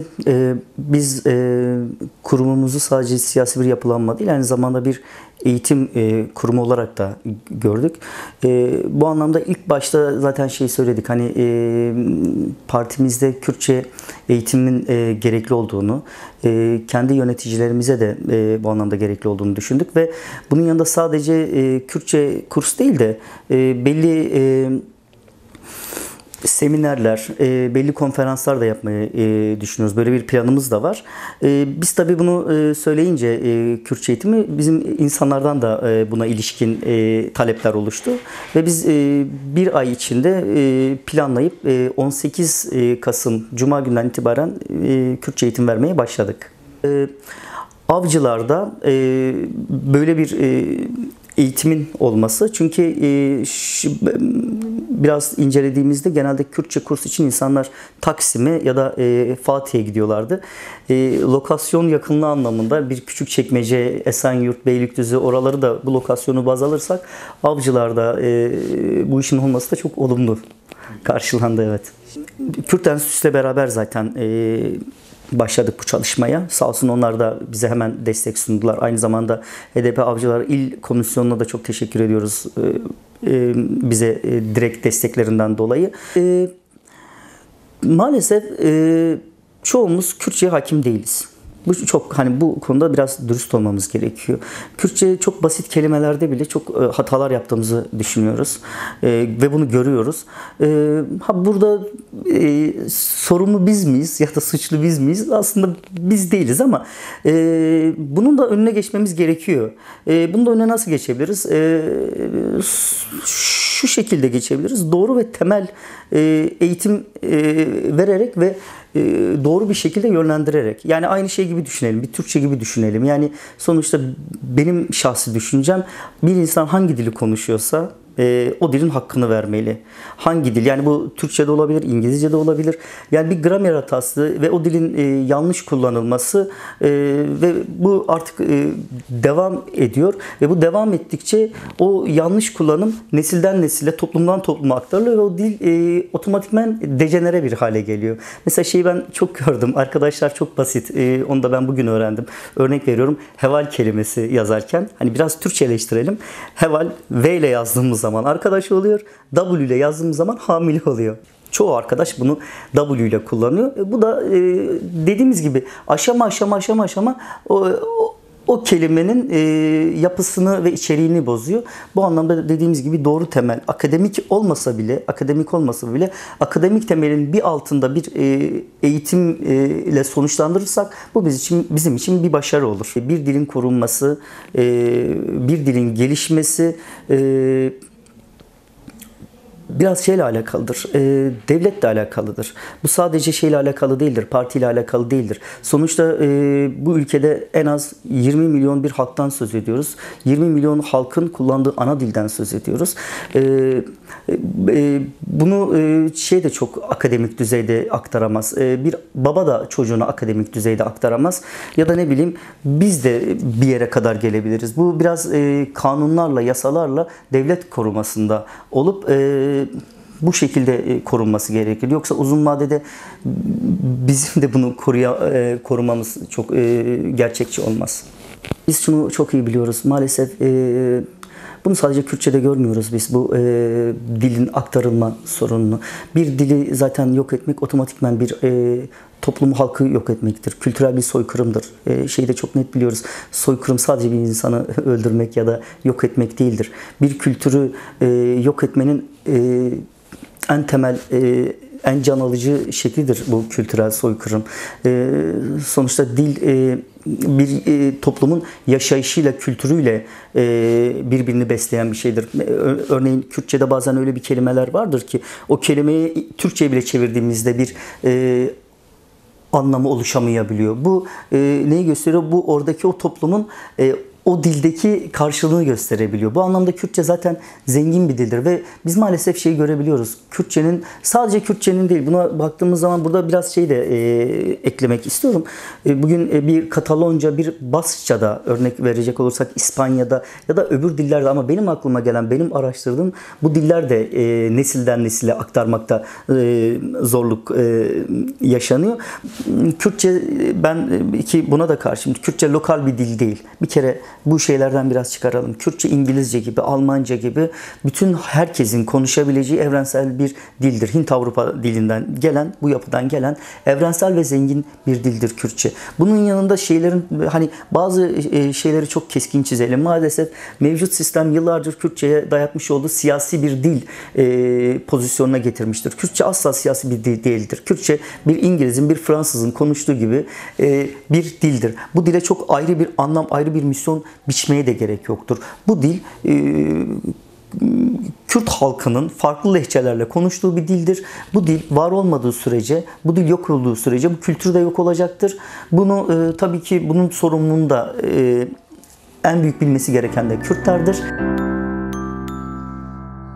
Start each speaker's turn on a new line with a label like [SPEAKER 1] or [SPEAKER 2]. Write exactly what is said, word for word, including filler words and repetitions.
[SPEAKER 1] Ee, biz e, kurumumuzu sadece siyasi bir yapılanma değil, aynı zamanda bir eğitim e, kurumu olarak da gördük. E, bu anlamda ilk başta zaten şey söyledik, hani e, partimizde Kürtçe eğitimin e, gerekli olduğunu, e, kendi yöneticilerimize de e, bu anlamda gerekli olduğunu düşündük ve bunun yanında sadece e, Kürtçe kurs değil de e, belli e, seminerler, e, belli konferanslar da yapmayı e, düşünüyoruz. Böyle bir planımız da var. E, biz tabii bunu e, söyleyince e, Kürtçe eğitimi, bizim insanlardan da e, buna ilişkin e, talepler oluştu. Ve biz e, bir ay içinde e, planlayıp e, on sekiz Kasım Cuma günden itibaren e, Kürtçe eğitim vermeye başladık. E, Avcılar'da e, böyle bir e, eğitimin olması. Çünkü e, şu, biraz incelediğimizde genelde Kürtçe kurs için insanlar Taksim'e ya da e, Fatih'e gidiyorlardı. E, lokasyon yakınlığı anlamında bir Küçükçekmece, Esenyurt, Beylikdüzü, oraları da bu lokasyonu baz alırsak Avcılar'da e, bu işin olması da çok olumlu karşılandı, evet. Kürt Enstitüsü'yle beraber zaten e, başladık bu çalışmaya. Sağ olsun onlar da bize hemen destek sundular. Aynı zamanda H D P Avcılar İl Komisyonu'na da çok teşekkür ediyoruz bize direkt desteklerinden dolayı. Maalesef çoğumuz Kürtçe'ye hakim değiliz. Bu çok, hani bu konuda biraz dürüst olmamız gerekiyor. Kürtçe çok basit kelimelerde bile çok e, hatalar yaptığımızı düşünüyoruz e, ve bunu görüyoruz. E, ha burada e, sorumlu biz miyiz ya da suçlu biz miyiz? Aslında biz değiliz ama e, bunun da önüne geçmemiz gerekiyor. E, bunun da önüne nasıl geçebiliriz? E, şu şekilde geçebiliriz. Doğru ve temel e, eğitim e, vererek ve doğru bir şekilde yönlendirerek. Yani aynı şey gibi düşünelim. Bir Türkçe gibi düşünelim. Yani sonuçta benim şahsi düşüncem, bir insan hangi dili konuşuyorsa e, o dilin hakkını vermeli. Hangi dil? Yani bu Türkçe de olabilir, İngilizce de olabilir. Yani bir gramer hatası ve o dilin e, yanlış kullanılması e, ve bu artık e, devam ediyor ve bu devam ettikçe o yanlış kullanım nesilden nesile, toplumdan topluma aktarılıyor ve o dil e, otomatikman dejenere bir hale geliyor. Mesela şeyi ben çok gördüm. Arkadaşlar çok basit. E, onu da ben bugün öğrendim. Örnek veriyorum. Heval kelimesi yazarken hani biraz Türkçeleştirelim. Heval V ile yazdığımız zaman arkadaş oluyor. W ile yazdığımız zaman hamile oluyor. Çoğu arkadaş bunu W ile kullanıyor. Bu da e, dediğimiz gibi aşama aşama aşama aşama o, o, o kelimenin e, yapısını ve içeriğini bozuyor. Bu anlamda dediğimiz gibi doğru temel, akademik olmasa bile, akademik olmasa bile akademik temelin bir altında bir e, eğitim e, ile sonuçlandırırsak bu bizim için, bizim için bir başarı olur. Bir dilin korunması, e, bir dilin gelişmesi e, biraz şeyle alakalıdır, e, devletle alakalıdır. Bu sadece şeyle alakalı değildir, partiyle alakalı değildir. Sonuçta e, bu ülkede en az yirmi milyon bir halktan söz ediyoruz. yirmi milyon halkın kullandığı ana dilden söz ediyoruz. E, e, bunu e, şey de çok akademik düzeyde aktaramaz. E, bir baba da çocuğunu akademik düzeyde aktaramaz. Ya da ne bileyim biz de bir yere kadar gelebiliriz. Bu biraz e, kanunlarla, yasalarla devlet korumasında olup e, bu şekilde korunması gerekir. Yoksa uzun vadede bizim de bunu koruya, korumamız çok gerçekçi olmaz. Biz şunu çok iyi biliyoruz. Maalesef bunu sadece Kürtçe'de görmüyoruz biz, bu dilin aktarılma sorununu. Bir dili zaten yok etmek otomatikman bir toplumu, halkı yok etmektir. Kültürel bir soykırımdır. E, şeyi de çok net biliyoruz. Soykırım sadece bir insanı öldürmek ya da yok etmek değildir. Bir kültürü e, yok etmenin e, en temel, e, en can alıcı şeklidir bu kültürel soykırım. E, sonuçta dil e, bir e, toplumun yaşayışıyla, kültürüyle e, birbirini besleyen bir şeydir. Örneğin Kürtçe'de bazen öyle bir kelimeler vardır ki o kelimeyi Türkçe'ye bile çevirdiğimizde bir e, anlamı oluşamayabiliyor. Bu e, neyi gösteriyor? Bu oradaki o toplumun e, o dildeki karşılığını gösterebiliyor. Bu anlamda Kürtçe zaten zengin bir dildir ve biz maalesef şeyi görebiliyoruz. Kürtçenin, sadece Kürtçenin değil, buna baktığımız zaman burada biraz şey de e, eklemek istiyorum. E, bugün e, bir Katalonca, bir Baskça'da örnek verecek olursak, İspanya'da ya da öbür dillerde, ama benim aklıma gelen, benim araştırdığım bu diller de e, nesilden nesile aktarmakta e, zorluk e, yaşanıyor. Kürtçe, ben ki buna da karşıyım. Kürtçe lokal bir dil değil. Bir kere bu şeylerden biraz çıkaralım. Kürtçe İngilizce gibi, Almanca gibi bütün herkesin konuşabileceği evrensel bir dildir. Hint-Avrupa dilinden gelen, bu yapıdan gelen evrensel ve zengin bir dildir Kürtçe. Bunun yanında şeylerin, hani bazı şeyleri çok keskin çizelim. Maalesef mevcut sistem yıllardır Kürtçe'ye dayatmış olduğu siyasi bir dil e, pozisyonuna getirmiştir. Kürtçe asla siyasi bir dil değildir. Kürtçe bir İngiliz'in, bir Fransız'ın konuştuğu gibi e, bir dildir. Bu dile çok ayrı bir anlam, ayrı bir misyon biçmeye de gerek yoktur. Bu dil e, Kürt halkının farklı lehçelerle konuştuğu bir dildir. Bu dil var olmadığı sürece, bu dil yok olduğu sürece bu kültür de yok olacaktır. Bunu e, tabii ki bunun sorumluluğunu da e, en büyük bilmesi gereken de Kürtlerdir.